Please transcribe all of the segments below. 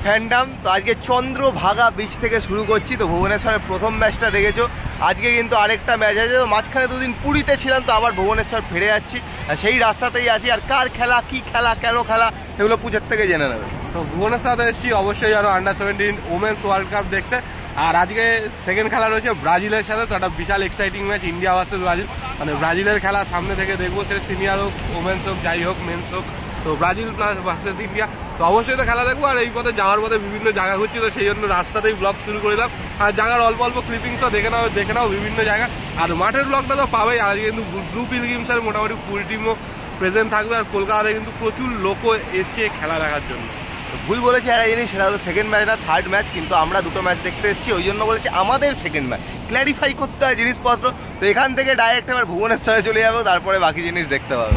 Fandom. তো আজকে Chandrabhaga beach থেকে শুরু করছি। তো ভুবনেশ্বরের প্রথম ম্যাচটা দেখেছো, আজকে কিন্তু আরেকটা ম্যাচ আছে। তো মাঝখানে দুদিন পুরীতে ছিলাম, তো আবার ভুবনেশ্বর ফিরে যাচ্ছি, সেই রাস্তাতেই আছি। আর কার খেলা, কি খেলা, কেন খেলা, সেগুলো পুজোর থেকে জেনে নেবে। তো ভুবনেশ্বরে এসেছি অবশ্যই আরো আন্ডার-17 ওমেন্স ওয়ার্ল্ড কাপ দেখতে। আর আজকে সেকেন্ড খেলা রয়েছে ব্রাজিলের সাথে। তো একটা বিশাল exciting match, India versus Brazil. মানে ব্রাজিলের খেলা সামনে থেকে দেখবো, সে সিনিয়র হোক, ওমেন্স হোক, যাই হোক, মেন্স হোক। তো ব্রাজিল প্লাস ভার্সেস ইন্ডিয়া, তো অবশ্যই তো খেলা দেখবো। আর এই পথে যাওয়ার পথে বিভিন্ন জায়গা ঘুরছি, তো সেই জন্য রাস্তাতেই ব্লগ শুরু করে দিলাম। আর জায়গার অল্প অল্প ক্লিপিংসও দেখে নাও বিভিন্ন জায়গা। আর মাঠের ব্লগটা তো পাবেই। আর কিন্তু ব্লু পিলগ্রিমসের মোটামুটি ফুল টিমও প্রেজেন্ট থাকবে। আর কলকাতায় কিন্তু প্রচুর লোকও এসছে খেলা দেখার জন্য। ভুল বলেছি আর এই জিনিস, সেটা হলো সেকেন্ড ম্যাচ না থার্ড ম্যাচ, কিন্তু আমরা দুটো ম্যাচ দেখতে এসেছি, ওই জন্য বলেছি আমাদের সেকেন্ড ম্যাচ। ক্ল্যারিফাই করতে হয় জিনিসপত্র। তো এখান থেকে ডাইরেক্ট এবার ভুবনেশ্বরে চলে যাবো, তারপরে বাকি জিনিস দেখতে পাবো।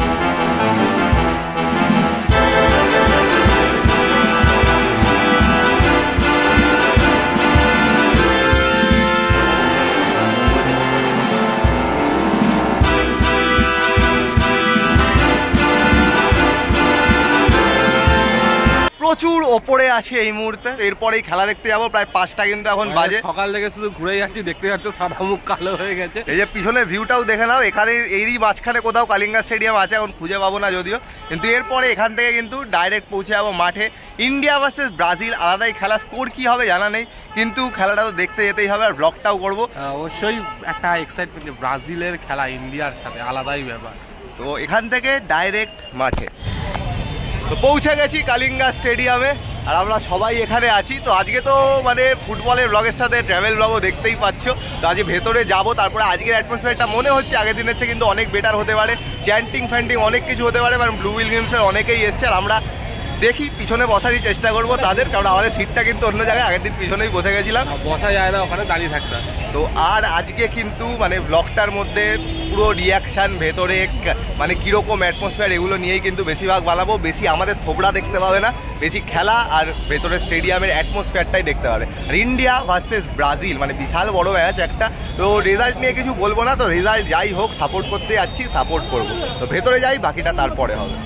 প্রচুর ওপরে আছে এই মুহূর্তে, এরপরেই খেলা দেখতে যাবো। প্রায় 5টা কিন্তু এখন বাজে। সকাল থেকে শুধু ঘুরে যাচ্ছি, দেখতে যাচ্ছ সাদা মুখ কালো হয়ে গেছে। এই যে পিছনের ভিউটাও দেখে নাও, এখানে এরই মাঝখানে কোথাও কালিঙ্গা স্টেডিয়াম আছে, এখন খুঁজে পাবো না যদিও। কিন্তু এরপরে এখান থেকে কিন্তু ডাইরেক্ট পৌঁছে যাবো মাঠে। ইন্ডিয়া ভার্সেস ব্রাজিল, আলাদাই খেলা, স্কোর কি হবে জানা নেই, কিন্তু খেলাটা তো দেখতে যেতেই হবে, আর ব্লগটাও করবো। অবশ্যই একটা এক্সাইটমেন্ট, ব্রাজিলের খেলা ইন্ডিয়ার সাথে, আলাদাই ব্যাপার। তো এখান থেকে ডাইরেক্ট মাঠে। তো পৌঁছে গেছি কালিঙ্গা স্টেডিয়ামে, আর আমরা সবাই এখানে আছি। তো আজকে তো মানে ফুটবলের ব্লগের সাথে ট্রাভেল ব্লগও দেখতেই পাচ্ছ। তো আজকে ভেতরে যাবো, তারপরে আজকের অ্যাটমসফিয়ারটা মনে হচ্ছে আগের দিনের চেয়ে কিন্তু অনেক বেটার হতে পারে। চ্যান্টিং ফ্যান্টিং অনেক কিছু হতে পারে, কারণ ব্লু পিলগ্রিমসের অনেকেই এসছে। আর আমরা দেখি পিছনে বসারই চেষ্টা করবো তাদের, কারণ আমাদের সিটটা কিন্তু অন্য জায়গায়, আগের দিন পিছনেই বসে গেছিলাম, বসা যায় না, ওখানে দাঁড়িয়ে থাকতে। তো আর আজকে কিন্তু মানে ব্লগটার মধ্যে পুরো রিয়াকশান, ভেতরে মানে কীরকম অ্যাটমসফিয়ার, এগুলো নিয়েই কিন্তু বেশিরভাগ বানাবো। বেশি আমাদের থোবড়া দেখতে পাবে না, বেশি খেলা আর ভেতরে স্টেডিয়ামের অ্যাটমসফিয়ারটাই দেখতে পাবে। আর ইন্ডিয়া ভার্সেস ব্রাজিল মানে বিশাল বড় ম্যাচ একটা। তো রেজাল্ট নিয়ে কিছু বলবো না, তো রেজাল্ট যাই হোক সাপোর্ট করতে যাচ্ছি, সাপোর্ট করবো। তো ভেতরে যাই, বাকিটা তারপরে হবে।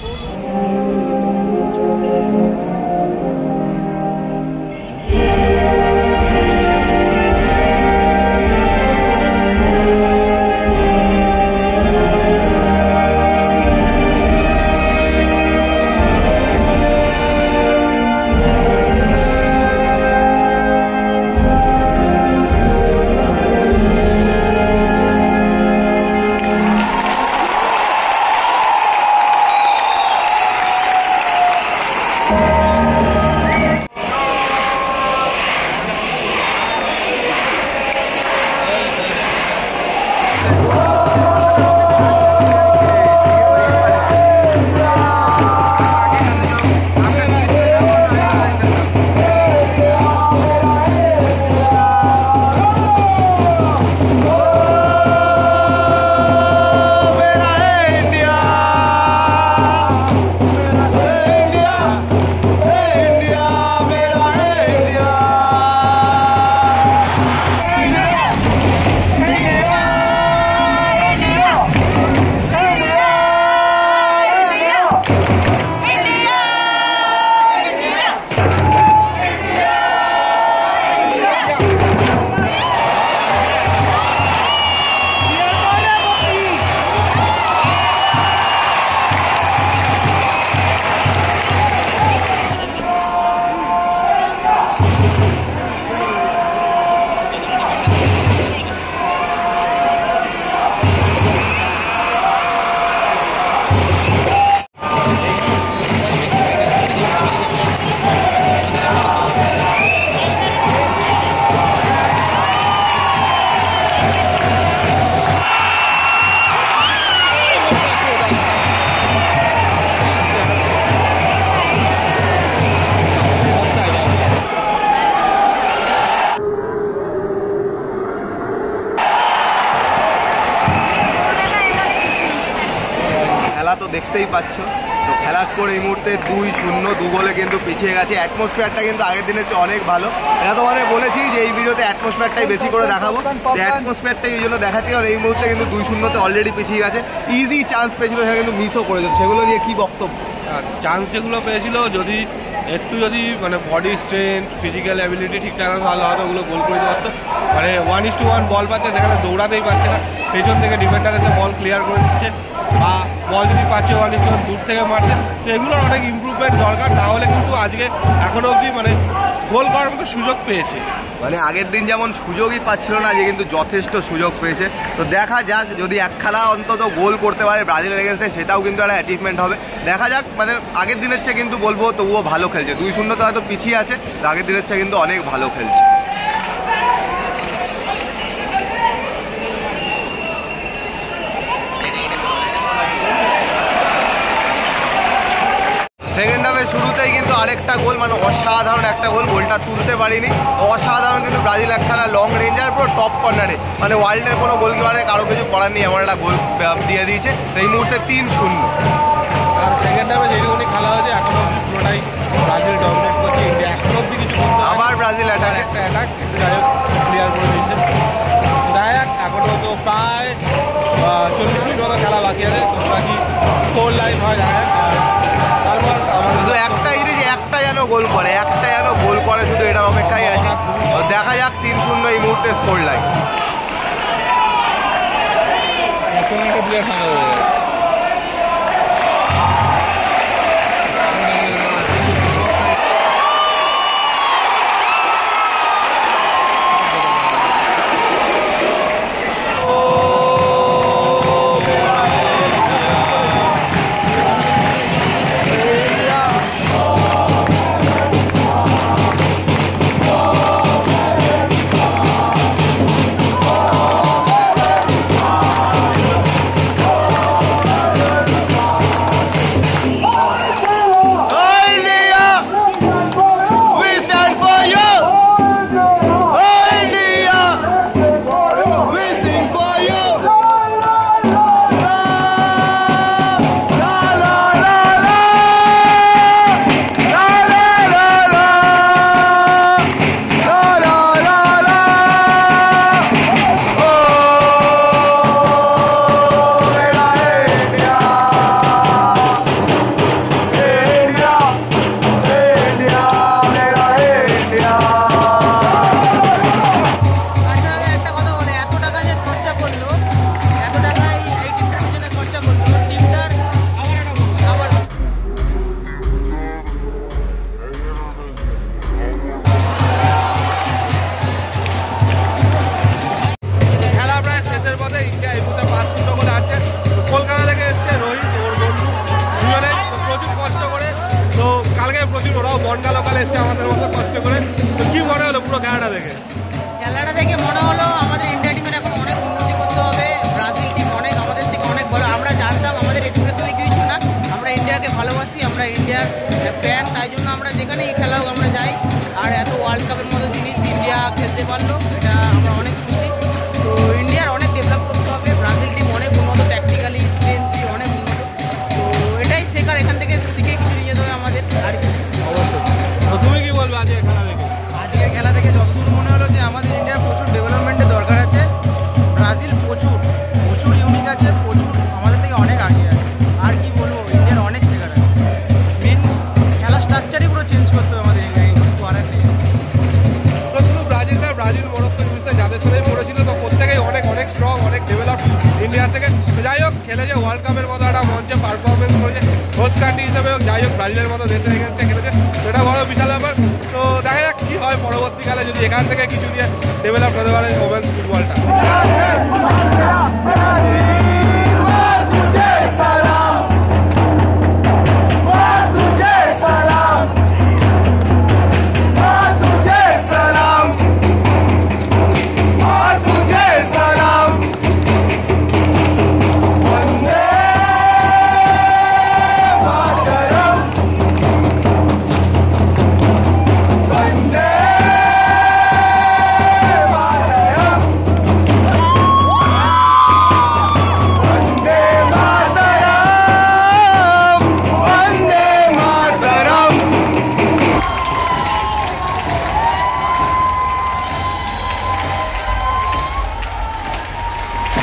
খেলা তো দেখতেই পাচ্ছ। তো খেলার স্কোর এই মুহূর্তে 2-0, 2 গোলে কিন্তু পিছিয়ে গেছে। অ্যাটমসফিয়ারটা কিন্তু আগের দিনের চেয়ে অনেক ভালো। এটা তোমাদের বলেছি যে এই ভিডিওতে অ্যাটমসফিয়ারটাই বেশি করে দেখাবো, অ্যাটমসফিয়ারটাই এই জন্য দেখাচ্ছি। কারণ এই মুহূর্তে কিন্তু 2-0-তে অলরেডি পিছিয়ে গেছে। ইজি চান্স পেয়েছিল, সেটা কিন্তু মিসও করেছে। সেগুলো নিয়ে কি বক্তব্য? চান্স যেগুলো পেয়েছিল, যদি একটু যদি মানে বডি স্ট্রেংথ ফিজিক্যাল অ্যাবিলিটি ঠিকঠাক ভালো হতো ওগুলো গোল করে দিতে পারতো। মানে 1:1 বল পাচ্ছে, সেখানে দৌড়াতেই পারছে না, পেছন থেকে ডিফেন্ডার এসে বল ক্লিয়ার করে দিচ্ছে, বা বল যদি পাচ্ছে 1:1 দূর থেকে মারছে। তো এগুলোর অনেক ইমপ্রুভমেন্ট দরকার, না হলে কিন্তু আজকে এখনো অবধি মানে গোল করার মতো সুযোগ পেয়েছে। মানে আগের দিন যেমন সুযোগই পাচ্ছিল না, যে কিন্তু যথেষ্ট সুযোগ পেয়েছে। তো দেখা যাক, যদি এক খেলা অন্তত গোল করতে পারে ব্রাজিলের এগেনস্টে, সেটাও কিন্তু একটা অ্যাচিভমেন্ট হবে। দেখা যাক, মানে আগের দিনের চেয়ে কিন্তু বলবো তবুও ভালো খেলছে। 2-0 তো হয়তো পিছিয়ে আছে, তো আগের দিনের চেয়ে কিন্তু অনেক ভালো খেলছে। সেকেন্ড হাফের শুরুতেই কিন্তু আরেকটা গোল, মানে অসাধারণ একটা গোল, গোলটা তুলতে পারিনি। অসাধারণ কিন্তু ব্রাজিল একখানা লং রেঞ্জার পুরো টপ কর্নারে, মানে ওয়ার্ল্ডের কোনো গোলকিপারে কারো কিছু করার নেই, এমন একটা গোল দিয়ে দিয়েছে। এই মুহূর্তে 3-0। আর সেকেন্ড হাফে যেটুকুনি খেলা হয়েছে এখনো অব্দি পুরোটাই ব্রাজিল ডমিনেট করছে, ইন্ডিয়া এখনো অব্দি কিছু করতে, আবার ব্রাজিল অ্যাটাক একটা অ্যাটাক একটু যাই হোক ক্লিয়ার করে দিচ্ছে। যাই হোক, এখনো তো প্রায় 40 মিনিট মতো খেলা বাকি আছে, তোমরা কি স্কোর লাইন হয় দেখা যাক। তারপর শুধু একটাই যে একটা যেন গোল করে, একটা যেন গোল করে, শুধু এটার অপেক্ষায় আছে। দেখা যাক 3-0 এই মুহূর্তে স্কোর লাইন। বনগা লোকাল এসছে আমাদের মতো কষ্ট করে। তো কি মনে হলো পুরো খেলাটা দেখে? খেলাটা দেখে মনে হলো আমাদের ইন্ডিয়া টিমের এখন অনেক উন্নতি করতে হবে। ব্রাজিল টিম অনেক আমাদের থেকে অনেক ভালো। আমরা জানতাম আমাদের এক্সপ্রেশনে কিছু না, আমরা ইন্ডিয়াকে ভালোবাসি, আমরা ইন্ডিয়ার ফ্যান, তাই জন্য আমরা যেখানে এই খেলা হোক আমরা যাই। আর এত ওয়ার্ল্ড কাপের মতো জিনিস ইন্ডিয়া খেলতে পারলো, এটা আমরা অনেক খুশি। তো ইন্ডিয়ার অনেক ডেভেলপ করতে হবে। ব্রাজিল টিম অনেক উন্নত, ট্যাকটিক্যালি স্ট্রেংথলি অনেক উন্নত। তো এটাই শেখার, এখান থেকে শিখে কিছু নিয়ে যেতে হবে আমাদের। আর অবশ্যই। তো তুমি কি বলবে আজকের খেলা দেখে? আজকের খেলা থেকে যতদূর মনে হলো যে আমাদের ইন্ডিয়ার প্রচুর ডেভেলপমেন্টের দরকার আছে। ব্রাজিল প্রচুর ইউনিক আছে, প্রচুর আমাদের থেকে অনেক আগে আছে। আর কি বলবো, ইন্ডিয়ার অনেক শেখার আছে। মেন খেলা স্ট্রাকচারই পুরো চেঞ্জ করতে হবে আমাদের ইন্ডিয়াকে, কিছু করার নেই। তো শুধু ব্রাজিল না, ব্রাজিল মরক্কো ইউএসএ যাদের সাথেই পড়েছিল, তো প্রত্যেকেই অনেক অনেক স্ট্রং, অনেক ডেভেলপ ইন্ডিয়া থেকে। যাই হোক, খেলেছে ওয়ার্ল্ড কাপের মতো একটা মঞ্চে পারফরমেন্স করেছে, হোস্ট কান্ট্রি হিসেবে হোক, যাই হোক ব্রাজিলের মতো দেশের এগেনস্টে খেলেছে, সেটা বড় বিশাল ব্যাপার। তো দেখা যাক কি হয় পরবর্তীকালে, যদি এখান থেকে কিছু নিয়ে ডেভেলপ হতে পারে ওমেন্স ফুটবলটা।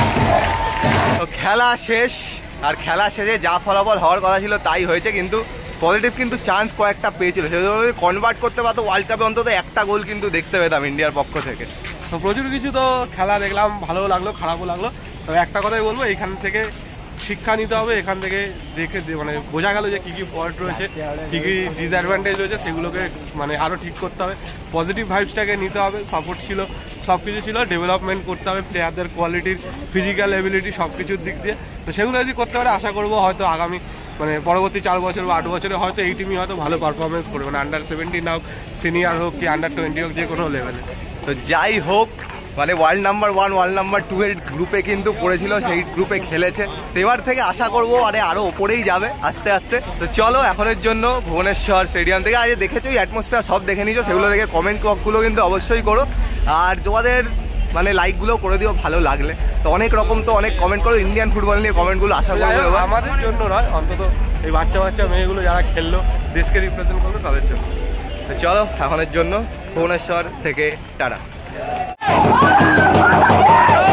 খেলা শেষ, আর খেলা শেষে যা ফলাফল হওয়ার কথা ছিল তাই হয়েছে। কিন্তু পজিটিভ কিন্তু চান্স কয়েকটা পেয়েছিল, সেগুলো কনভার্ট করতে পারতো ওয়ার্ল্ড কাপে অন্তত একটা গোল কিন্তু দেখতে পেতাম ইন্ডিয়ার পক্ষ থেকে। তো প্রচুর কিছু তো খেলা দেখলাম, ভালো লাগলো খারাপও লাগলো। তবে একটা কথাই বলবো, এখান থেকে শিক্ষা নিতে হবে, এখান থেকে দেখে মানে বোঝা গেল যে কী কী ফল্ট রয়েছে, কী কী ডিসঅ্যাডভান্টেজ রয়েছে, সেগুলোকে মানে আরও ঠিক করতে হবে। পজিটিভ ভাইবসটাকে নিতে হবে, সাপোর্ট ছিল, সব কিছু ছিল, ডেভেলপমেন্ট করতে হবে প্লেয়ারদের কোয়ালিটির, ফিজিক্যাল এবিলিটি সব কিছুর দিক দিয়ে। তো সেগুলো যদি করতে পারে আশা করবো হয়তো আগামী মানে পরবর্তী 4 বছর বা 8 বছরে হয়তো এই টিমই হয়তো ভালো পারফরমেন্স করবে, মানে আন্ডার-17 হোক, সিনিয়র হোক কি আন্ডার-20 হোক, যে কোনো লেভেলে। তো যাই হোক, মানে ওয়ার্ল্ড নাম্বার 1 ওয়ার্ল্ড নাম্বার 2 এর গ্রুপে কিন্তু পড়েছিল, সেই গ্রুপে খেলেছে। তো এবার থেকে আশা করবো আরো ওপরেই যাবে আস্তে আস্তে। তো চলো এখনের জন্য ভুবনেশ্বর স্টেডিয়াম থেকে আজ দেখেছো অ্যাটমসফিয়ার সব দেখে নিয়েছো, সেগুলো দেখে কমেন্ট বক্সগুলো কিন্তু অবশ্যই করো, আর তোমাদের মানে লাইকগুলো করে দিও ভালো লাগলে। তো অনেক রকম তো অনেক কমেন্ট করো ইন্ডিয়ান ফুটবল নিয়ে, কমেন্টগুলো আশা করবো আমাদের জন্য নয়, অন্তত এই বাচ্চা বাচ্চা মেয়েগুলো যারা খেললো, দেশকে রিপ্রেজেন্ট করলো, তাদের জন্য। তো চলো এখনের জন্য ভুবনেশ্বর থেকে টাটা।